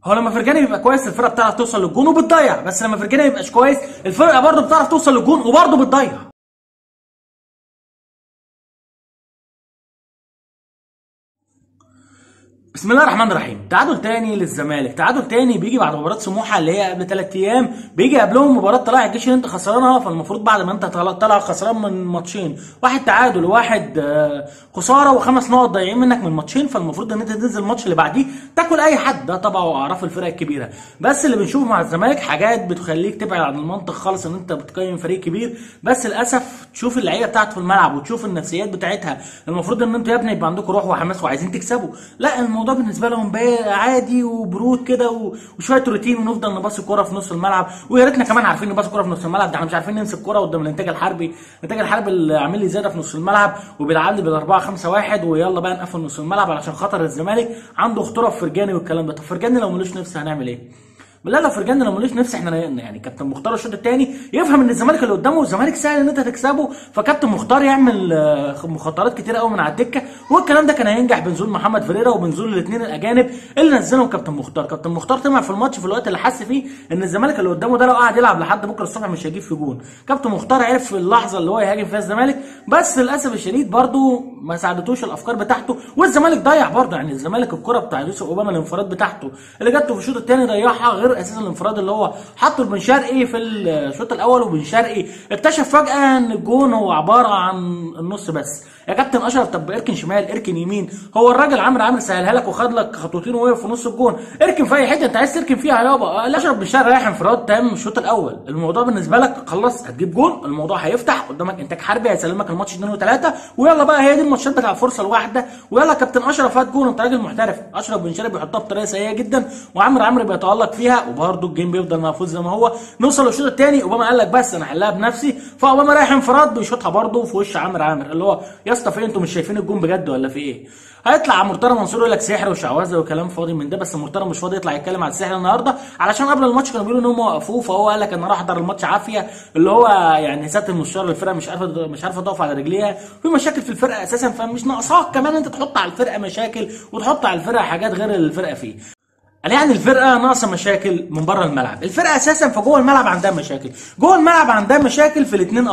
هو لما فرجاني بيبقى كويس الفرقه بتعرف توصل للجون وبتضيع، بس لما فرجاني يبقاش كويس الفرقه برضه بتعرف توصل للجون وبرضه بتضيع. بسم الله الرحمن الرحيم. تعادل تاني للزمالك، تعادل تاني بيجي بعد مباراه سموحه اللي هي قبل 3 ايام، بيجي قبلهم مباراه طلائع الجيش اللي انت خسرانها. فالمفروض بعد ما انت طالع خسران من ماتشين، واحد تعادل وواحد خساره وخمس نقط ضايعين منك من ماتشين، فالمفروض ان انت تنزل الماتش اللي بعديه تاكل اي حد. ده طبعا اعراف الفرق الكبيره، بس اللي بنشوفه مع الزمالك حاجات بتخليك تبعد عن المنطق خالص ان انت بتقيم فريق كبير. بس للاسف تشوف اللعيبه بتاعته في الملعب وتشوف النفسيات بتاعتها، المفروض ان انتوا يا ابني يبقى عندكم روح وحماس وعايزين تكسبوا. لا، الموضوع بالنسبه لهم بقى عادي وبرود كده وشويه روتين، ونفضل نباصي الكوره في نص الملعب. ويا ريتنا كمان عارفين نباصي الكوره في نص الملعب، ده احنا مش عارفين نمسك الكوره قدام الانتاج الحربي. الانتاج الحربي اللي عامل لي زياده في نص الملعب وبيلعب لي بال4-5-1، ويلا بقى نقفل نص الملعب علشان خاطر الزمالك عنده خطوره في فرجاني والكلام ده. طب فرجاني لو ملوش نفس هنعمل ايه؟ بالله لو فرجاني لو ملوش نفس احنا رايقنا. يعني كابتن مختار الشوط الثاني يفهم ان الزمالك اللي قدامه الزمالك سهل ان انت تكسبه، فكابتن مختار يعمل مخاطرات كتير قوي من على الدكه، والكلام ده كان هينجح بنزول محمد فريرا وبنزول الاثنين الاجانب اللي نزلهم كابتن مختار. كابتن مختار طمع في الماتش في الوقت اللي حس فيه ان الزمالك اللي قدامه ده لو قعد يلعب لحد بكره الصبح مش هيجيب في جون. كابتن مختار عرف في اللحظه اللي هو يهاجم فيها الزمالك، بس للاسف الشديد برده ما ساعدتوش الافكار بتاعته، والزمالك ضيع برده. يعني الزمالك الكره بتاع يوسف اوباما الانفراد بتاعته اللي جت في الشوط الثاني ضيعها، غير اساسا الانفراد اللي هو حطه لبن شرقي في الشوط الاول. وبن شرقي اكتشف فجاه ان الجون هو عباره عن النص بس. يا كابتن اشرف، طب اركن شمال اركن يمين، هو الراجل عامر سهلها لك وخد لك خطوتين ووقف في نص الجون، اركن في اي حته انت عايز تركن فيها يابا. اشرف بن شرقي رايح انفراد تام الشوط الاول، الموضوع بالنسبه لك خلص هتجيب جون، الموضوع هيفتح قدامك انتاج حربي هيسلمك الماتش 2 و3، ويلا بقى هي دي الماتشات بتاع الفرصه الواحده، ويلا كابتن اشرف هات جون، انت راجل محترف. اشرف بن شرقي بيحطها بطريقه سيئه جدا، وعمرو بيتالق فيها، وبرده الجيم بيفضل محفوظ زي ما هو. نوصل للشوط الثاني اوباما قال لك بس انا هحلها بنفسي، فاوباما رايح انفراد بيشوطها برده في وش عامر اللي هو يا اسطى في انتوا مش شايفين الجون بجد ولا في ايه؟ هيطلع مرتضى منصور يقول لك سحر وشعوذه وكلام فاضي من ده، بس مرتضى مش فاضي يطلع يتكلم على السحر النهارده، علشان قبل الماتش كانوا بيقولوا ان هم وقفوه، فهو قال لك انا راح احضر الماتش عافيه، اللي هو يعني سات المشوار الفرقه مش عارفه تقف على رجليها، في مشاكل في الفرقه اساسا، فمش ناقصاك كمان انت تحط على الفرقه مشاكل وتحط على الفرقه حاجات غير اللي الفرقه فيه. قال يعني الفرقه ناقصه مشاكل من بره الملعب، الفرقه اساسا في جوه الملعب عندها مشاكل، جوه الملعب عندها مشاكل في الاثنين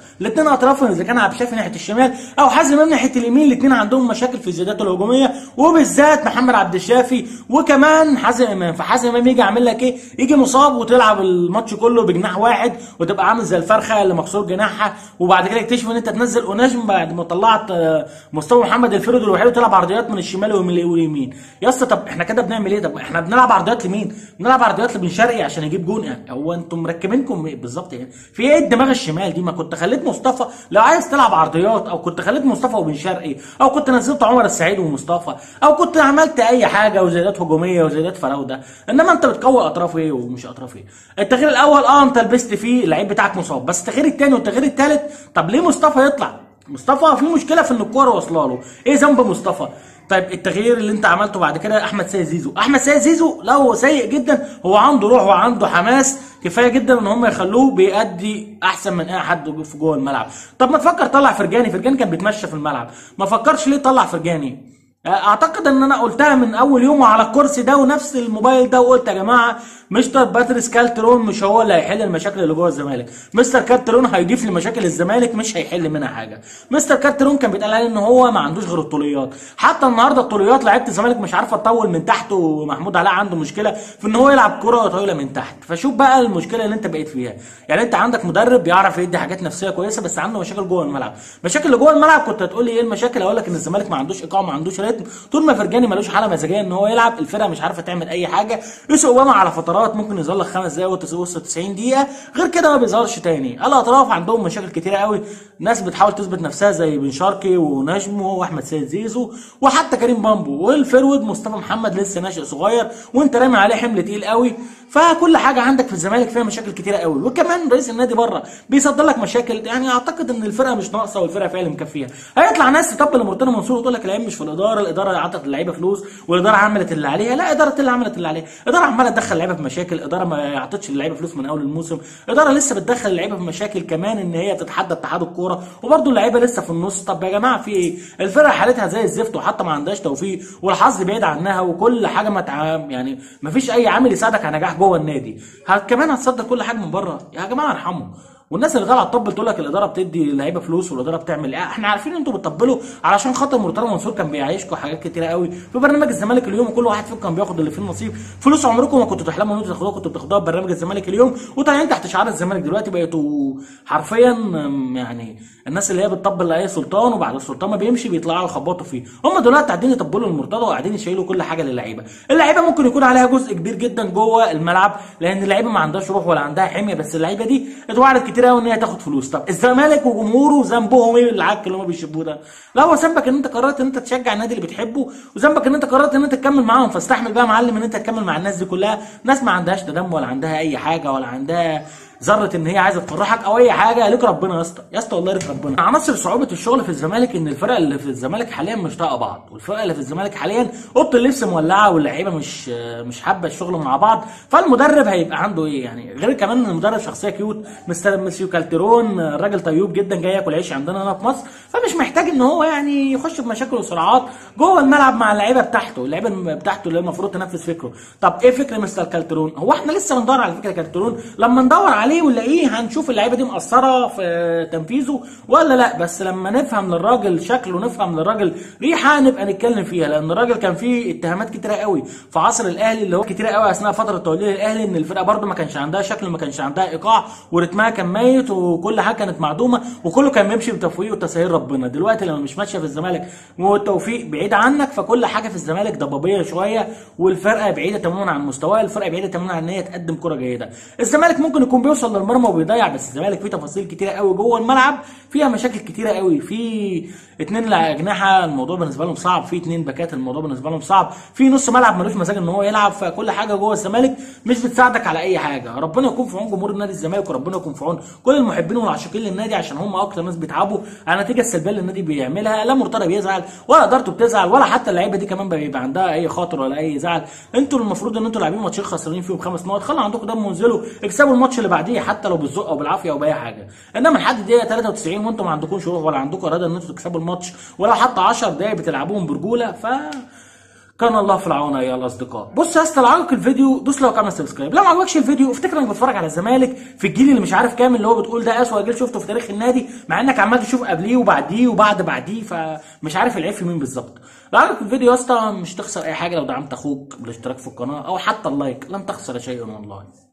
اطراف اذا كان عبد الشافي ناحيه الشمال او حازم امام ناحيه اليمين، الاثنين عندهم مشاكل في الزيادات الهجوميه، وبالذات محمد عبد الشافي وكمان حازم امام. فحازم امام يجي عامل لك ايه؟ يجي مصاب وتلعب الماتش كله بجناح واحد وتبقى عامل زي الفرخه اللي مكسور جناحها، وبعد كده يكتشف ان انت تنزل اوناجم بعد ما طلعت مصطفى محمد الفرد الوحيد وتلعب عرضيات من الشمال واليمين. يا اسطى طب احنا كده بنعمل ايه؟ طب احنا بنلعب عرضيات لمين؟ بنلعب عرضيات لبن شرقي عشان يجيب جون. يعني هو انتم مركبينكم بالظبط يعني في ايه الدماغ الشمال دي؟ ما كنت خليت مصطفى لو عايز تلعب عرضيات، او كنت خليت مصطفى وبن شرقي، او كنت نزلت عمر السعيد ومصطفى، او كنت عملت اي حاجه وزيادات هجوميه وزيادات فراوده، انما انت بتقوي اطراف ايه ومش اطراف ايه. التغيير الاول انت لبست فيه اللعيب بتاعك مصاب، بس التغيير الثاني والتغيير الثالث طب ليه مصطفى يطلع؟ مصطفى في مشكله في ان الكوره واصله له، ايه ذنب مصطفى؟ طيب التغيير اللي انت عملته بعد كده احمد سيد زيزو لا هو سيء جدا، هو عنده روح وعنده حماس كفايه جدا ان هم يخلوه بيأدي احسن من اي حد في جوه الملعب. طب ما تفكر طلع فرجاني كان بيتمشى في الملعب، ما فكرش ليه طلع فرجاني؟ اعتقد ان انا قلتها من اول يوم على الكرسي ده ونفس الموبايل ده، وقلت يا جماعه مستر باتريس كالترون مش هو اللي هيحل المشاكل اللي جوه الزمالك، مستر كالترون هيضيف لمشاكل الزمالك مش هيحل منها حاجه. مستر كالترون كان بيتقال عليه ان هو ما عندوش غير الطوليات، حتى النهارده الطوليات لعيبه الزمالك مش عارفه تطول من تحت، ومحمود علاء عنده مشكله في ان هو يلعب كره طويله من تحت. فشوف بقى المشكله اللي انت بقيت فيها، يعني انت عندك مدرب بيعرف يدي حاجات نفسيه كويسه بس عنده مشاكل جوه الملعب. مشاكل اللي جوه الملعب كنت هتقول لي ايه المشاكل؟ اقول لك ان الزمالك ما عندوش ايقاع ما عندوش ريتم، طول ما فرجاني ملوش حاله مزاجيه ان هو يلعب الفرقه مش عارفه تعمل اي حاجه. يوسف اوباما على فترات ممكن يظهر لك 5 دقايق وتوصل 90 دقيقه، غير كده ما بيظهرش تاني. الاطراف عندهم مشاكل كتيره قوي، ناس بتحاول تثبت نفسها زي بن شرقي ونجمه واحمد سيد زيزو وحتى كريم بامبو، والفرود مصطفى محمد لسه ناشئ صغير وانت رامي عليه حمل تقيل قوي. فكل حاجه عندك في الزمالك فيها مشاكل كتيره قوي، وكمان رئيس النادي بره بيصدر لك مشاكل. يعني اعتقد ان الفرقه مش ناقصه والفرقه فعلا مكفيها. هيطلع ناس تطبل لمرتضى منصور وتقول لك العيب مش في الاداره الاداره عطت اللعيبه فلوس والاداره عملت اللي عليها، لا اداره اللي عملت اللي عليها، اداره عماله تدخل اللعيبه في مشاكل، اداره ما عطتش اللعيبه فلوس من اول الموسم، اداره لسه بتدخل اللعيبه في مشاكل كمان ان هي تتحدى اتحاد الكوره، وبرده اللعيبه لسه في النص. طب يا جماعه في ايه؟ الفرقه حالتها زي الزفت وحتى ما عندهاش توفيق والحظ بعيد عنها وكل حاجه يعني ما فيش اي عامل يساعدك على نجاح جوه النادي، كمان هتصدر كل حاجه من بره. يا جماعه ارحموا. والناس اللي طالعه تطبل تقول لك الاداره بتدي اللعيبه فلوس والاداره بتعمل ايه، احنا عارفين انتوا بتطبلوا علشان خاطر مرتضى منصور كان بيعيشكم حاجات كتيره قوي في برنامج الزمالك اليوم، وكل واحد فيكم كان بياخد اللي فيه النصيب. فلوس عمركم ما كنتوا تحلموا ان انتوا تاخدوها، كنتوا بتاخدوها في برنامج الزمالك اليوم وطالعين تحت شعار الزمالك. دلوقتي بقيتوا حرفيا يعني الناس اللي هي بتطبل لاي سلطان وبعد السلطان ما بيمشي بيطلعوا يخبطوا فيه. هم دلوقتي قاعدين يطبلوا للمرتضى وقاعدين يشيلوا كل حاجه للعيبه. اللعيبه ممكن يكون عليها جزء كبير جدا جوه الملعب لان اللعيبه ما عندهاش روح ولا عندها حميه، بس اللعيبه دي اتوعدت كتير قوي ان هي تاخد فلوس. طب الزمالك وجمهوره ذنبهم ايه العك اللي هم بيشبوه ده؟ لا هو ذنبك ان انت قررت ان انت تشجع النادي اللي بتحبه، وذنبك ان انت قررت ان انت تكمل معاهم، فاستحمل بقى يا معلم ان انت تكمل مع الناس دي كلها. ناس ما عندهاش تدم ولا عندها اي حاجه ولا عندها ذره ان هي عايزه تفرحك او اي حاجه. ليك ربنا يا اسطى، يا اسطى والله ليك ربنا. عناصر صعوبه الشغل في الزمالك ان الفرق اللي في الزمالك حاليا مش طايقه بعض، والفرق اللي في الزمالك حاليا اوضه اللبس مولعه واللعيبه مش حابه الشغل مع بعض. فالمدرب هيبقى عنده ايه يعني؟ غير كمان ان المدرب شخصيه كيوت، مسيو كالتيرون راجل طيوب جدا جاي ياكل عيش عندنا هنا في مصر، فمش محتاج ان هو يعني يخش في مشاكل وصراعات جوه الملعب مع اللعيبه بتاعته، اللعيبه بتاعته اللي المفروض تنفذ فكره. طب ايه فكر مستر كالتيرون؟ هو احنا لسه بندور على فكره كالتيرون؟ لما ندور عليه ونلاقيه هنشوف اللعيبه دي مقصره في تنفيذه ولا لا، بس لما نفهم للراجل شكله ونفهم للراجل ريحه نبقى نتكلم فيها. لان الراجل كان فيه اتهامات كتيره قوي في عصر الاهلي اللي هو كتيره قوي اثناء فتره توليه الاهلي، ان الفرقه برده ما كانش عندها شكل، ما كانش عندها ايقاع، ورتمها كان ميت وكل حاجه كانت معدومه وكله كان بيمشي بتفويق وتسهيل ربنا. دلوقتي لما مش ماشيه في الزمالك والتوفيق بعيد عنك، فكل حاجه في الزمالك ضبابيه شويه والفرقه بعيده تماما عن مستواها، الفرقه بعيده تماما عن ان هي تقدم كره جيده. الزمالك ممكن يكون بيوصل للمرمى وبيضيع، بس الزمالك فيه تفاصيل كتيره قوي جوه الملعب، فيها مشاكل كتيره قوي. في اتنين اجنحه الموضوع بالنسبه لهم صعب، في اتنين باكات الموضوع بالنسبه لهم صعب، في نص ملعب ملوش مزاج ان هو يلعب، فكل حاجه جوه الزمالك مش بتساعدك على اي حاجه. ربنا يكون في عون جمهور النادي الزمالك، وربنا يكون في عون كل المحبين والعاشقين للنادي، عشان هم اكتر ناس بيتعبوا على النتيجه السلبيه اللي النادي بيعملها. لا مرتضى بيزعل ولا ادارته بتزعل ولا حتى اللعيبه دي كمان بيبقى عندها اي خاطر ولا اي زعل. انتوا المفروض ان انتوا لاعبين ماتشين خسرانين فيهم 5 نقط، خلوا عندكم دم وانزلوا اكسبوا الماتش اللي بعديه حتى لو بالذوق او بالعافيه او باي حاجه. انما لحد الدقيقه 93 وانتم ما عندكوش روح ولا عندكم اراده ان انتوا تكسبوا الماتش، ولو حتى 10 دقايق بتلعبوهم برجوله، كان الله في العون ايها الاصدقاء. بص يا اسطى، لو عجبك الفيديو دوس لايك وعمل سبسكرايب. لو ما عجبكش الفيديو افتكر انك بتتفرج على الزمالك في الجيل اللي مش عارف كام، اللي هو بتقول ده اسوأ جيل شفته في تاريخ النادي، مع انك عمال تشوف قبليه وبعديه وبعد بعديه، فمش عارف العيب في مين بالظبط. لو عجبك الفيديو يا اسطى مش تخسر اي حاجه لو دعمت اخوك بالاشتراك في القناه او حتى اللايك، لن تخسر شيئا والله.